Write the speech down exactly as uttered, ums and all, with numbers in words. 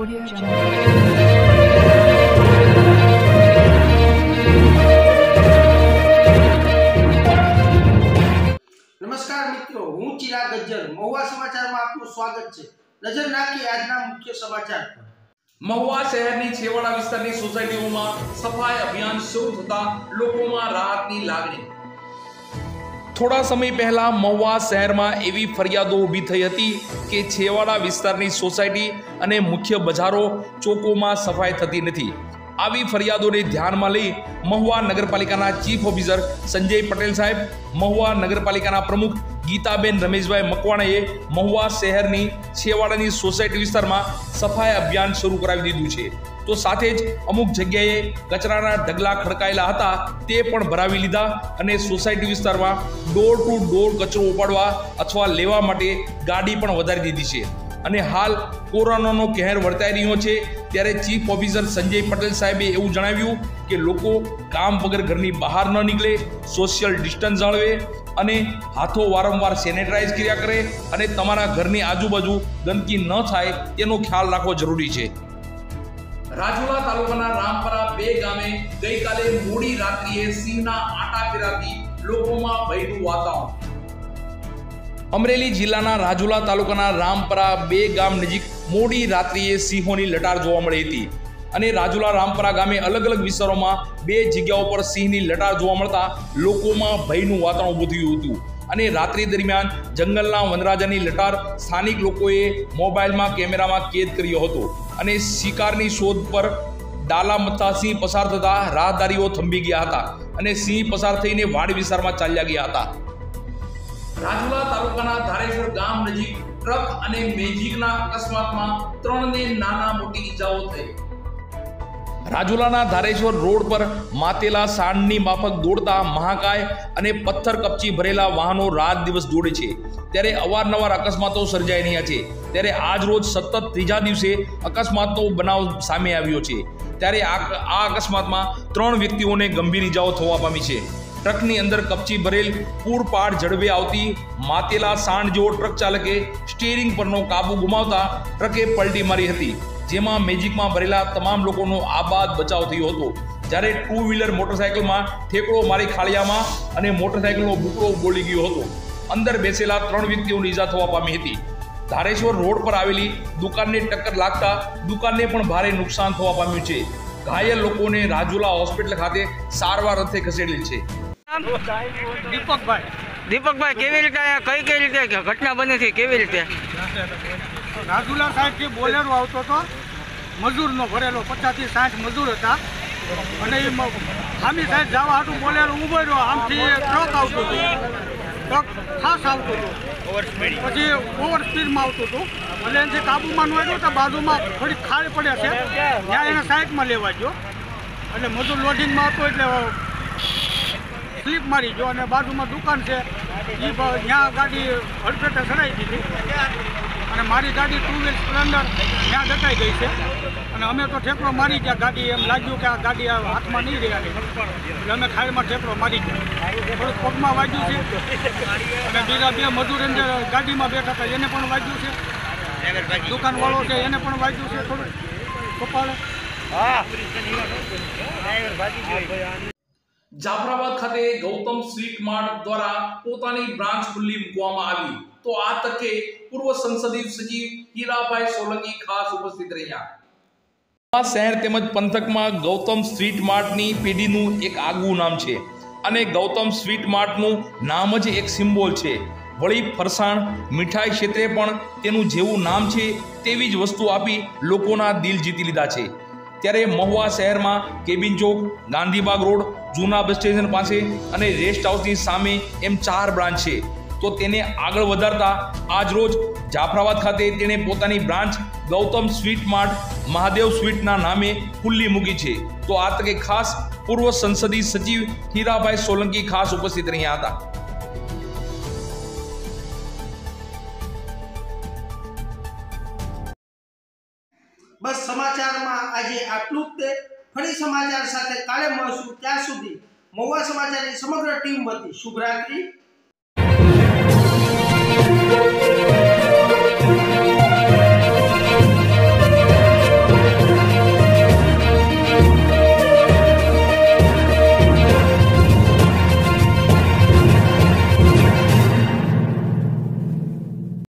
Audio Jungle. नमस्कार मित्रों, हूँ चिराग गज्जर। महुआ समाचार में आपનું સ્વાગત છે। નજર નાખીએ આજના મુખ્ય સમાચાર પર। મહુવા શહેરની છેવાડા વિસ્તારની સોસાયટીઓમાં સફાઈ અભિયાન શરૂ થતા લોકોમાં રાહતની લાગણી। થોડા સમય પહેલા મહુવા શહેરમાં એવી ફરિયાદો ઊભી થઈ હતી કે છેવાડા વિસ્તારની સોસાયટી અને મુખ્ય બજારો ચોકોમાં સફાઈ થતી નથી। આવી ફરિયાદોને ધ્યાનમાં લઈ મહુવા નગરપાલિકાના ચીફ ઓફિસર સંજય પટેલ સાહેબ, મહુવા નગરપાલિકાના પ્રમુખ ગીતાબેન રમેશભાઈ મકવાણાએ મહુવા શહેરની છેવાડાની સોસાયટી વિસ્તારમાં સફાઈ અભિયાન શરૂ કરાવી દીધું છે। તો સાથે જ અમુક જગ્યાએ કચરાના ઢગલા ખડકાયેલા હતા તે પણ ભરાવી લીધા અને સોસાયટી વિસ્તારમાં ડોર ટુ ડોર કચરો ઉપાડવા અથવા લેવા માટે ગાડી પણ વધારી દીધી છે। અને હાલ કોરોનાનો કહેર વર્તાઈ રહ્યો છે ત્યારે ચીફ ઓફિસર સંજય પટેલ સાહેબે એવું જણાવ્યું કે લોકો કામ વગર ઘરની બહાર ન નીકળે, સોશિયલ ડિસ્ટન્સ જાળવે અને હાથો વારંવાર સેનેટાઇઝ કર્યા કરે અને તમારા ઘરની આજુબાજુ ગંદકી ન થાય તેનો ખ્યાલ રાખવો જરૂરી છે। રાજુલા તાલુકાના રામપરા બે ગામે ગઈકાલે મોડી રાત્રિએ સિંહના આટા ફેરાથી લોકોમાં ભયનું વાતાવરણ। અમરેલી જિલ્લાના રાજુલા તાલુકાના રામપરા બે ગામ નજીક મોડી રાત્રિએ સિંહોની લટાર જોવા મળી હતી અને રાજુલા રામપરા ગામે અલગ અલગ વિસ્તારોમાં બે જગ્યાઓ પર સિંહની લટાર જોવા મળતા લોકોમાં ભયનું વાતાવરણ ઊભું થયું હતું અને રાત્રિ દરમિયાન જંગલના વનરાજાની લટાર સ્થાનિક લોકોએ મોબાઈલમાં કેમેરામાં કેદ કર્યો હતો અને શિકારની શોધ પર ડાલા મથા સિંહ પસાર થતા રાહદારીઓ થંભી ગયા હતા અને સિંહ પસાર થઈને વાડ વિસ્તારમાં ચાલ્યા ગયા હતા। રાજુલા તાલુકાના ધારેશ્વર ગામ નજીક ટ્રક અને મેજિકના અકસ્માતમાં ત્રણને નાના મોટી ઈજાઓ થઈ। રાજુલાના ધારેશ્વર રોડ પર માતેલા સાંડની માફક દોડતા મહાકાય અને પથ્થર કપચી ભરેલા વાહનો રાત દિવસ દોડે છે ત્યારે અવારનવાર અકસ્માતો સર્જાઈ રહ્યા છે ત્યારે આજ રોજ સતત ત્રીજા દિવસે અકસ્માતનો બનાવ સામે આવ્યો છે ત્યારે આ અકસ્માતમાં ત્રણ વ્યક્તિઓને ગંભીર ઈજાઓ થવા પામી છે। ટ્રકની અંદર કપચી ભરેલ પૂરપાડ ઝડપે આવતી માતેલા સાંડ જેવો ટ્રક ચાલકે સ્ટીયરિંગ પરનો કાબુ ગુમાવતા ટ્રકે પલટી મારી હતી જેમાં મેજિકમાં ભરેલા તમામ લોકોનો આબાદ બચાવ થયો હતો જ્યારે ટુ વ્હીલર મોટરસાયકલમાં ઠેકડો મારી ખાળિયામાં અને મોટરસાયકલનો બુકડો બોલી ગયો હતો। અંદર બેસેલા ત્રણ વ્યક્તિઓની ઈજા થવા પામી હતી। ધારેશ્વર રોડ પર આવેલી દુકાનને ટક્કર લાગતા દુકાનને પણ ભારે નુકસાન થવા પામ્યું છે। ઘાયલ લોકોને રાજુલા હોસ્પિટલ ખાતે સારવાર અર્થે ખસેડેલ છે। દીપકભાઈ દીપકભાઈ કેવી રીતે કઈ કઈ રીતે ઘટના બની હતી કેવી રીતે? રાજુલા સાઈડથી બોલેરો આવતો હતો, મજૂરનો ભરેલો પચાસ થી સાઠ મજૂર હતા અને એ સામી સાઈડ જવા હાટું બોલેરો ઉભો રહ્યો, આમથી ટ્રક આવતું હતું, ટ્રક ખાસ આવતું હતું, પછી ઓવર સ્પીડમાં આવતું હતું એટલે એનાથી કાબુમાં ન આવ્યું તો બાજુમાં થોડીક ખાડ પડે છે ત્યાં એને સાઈડમાં લેવા ગયો એટલે મજૂર લોડિંગમાં હતો એટલે સ્લીપ મારી ગયો અને બાજુમાં દુકાન છે એ ત્યાં ગાડી હડફેટે ચડાવી દીધી અને મારી ગાડી ટુ વ્હીલ સ્પ્લેન્ડર ત્યાં દટાઈ ગઈ છે અને અમે તો ઠેકડો મારી ગયા, ગાડી એમ લાગ્યું કે આ ગાડી હાથમાં નહીં રહ્યા એટલે અમે ખાઈમાં ઠેકડો મારી ગયા, થોડુંક પગમાં વાગ્યું છે અને બીજા બે મજૂર અંદર ગાડીમાં બેઠા હતા એને પણ વાગ્યું છે, દુકાનવાળો છે એને પણ વાગ્યું છે થોડુંક કપાળે। જાફરાબાદ ખાતે ગૌતમ સ્વીટ માર્ટ દ્વારા પોતાની બ્રાન્ચ ખુલ્લી મૂકવામાં આવી તો આ તકે પૂર્વ સંસદીય સચિવ હીરાભાઈ સોલંકી ખાસ ઉપસ્થિત રહ્યા। આ શહેર તેમજ પંથકમાં ગૌતમ સ્વીટ માર્ટની પેઢીનું એક આગવું નામ છે અને ગૌતમ સ્વીટ માર્ટનું નામ જ એક સિમ્બોલ છે। વળી ફરસાણ મીઠાઈ ક્ષેત્રે પણ તેનું જેવું નામ છે તેવી જ વસ્તુ આપી લોકોના દિલ જીતી લીધા છે। ત્યારે મહુવા શહેરમાં કેબિન ચોક, ગાંધીબાગ રોડ, જૂના બસ સ્ટેશન પાસે અને રેસ્ટ હાઉસની સામે એમ ચાર બ્રાન્ચ છે તો તેને આગળ વધારતા આજ રોજ જાફરાબાદ ખાતે તેણે પોતાની branch Gautam sweet mart Mahadev સ્વીટના નામે ખુલ્લી મૂકી છે તો આ તકે ખાસ પૂર્વ સંસદીય સચિવ હીરાભાઈ સોલંકી ખાસ ઉપસ્થિત રહ્યા હતા। બસ સમાચારમાં આજે આટલું જ। ફરી સમાચાર સાથે કાલે મળશું, ત્યાં સુધી મહુવા સમાચારની સમગ્ર ટીમ વતી શુભ રાત્રિ।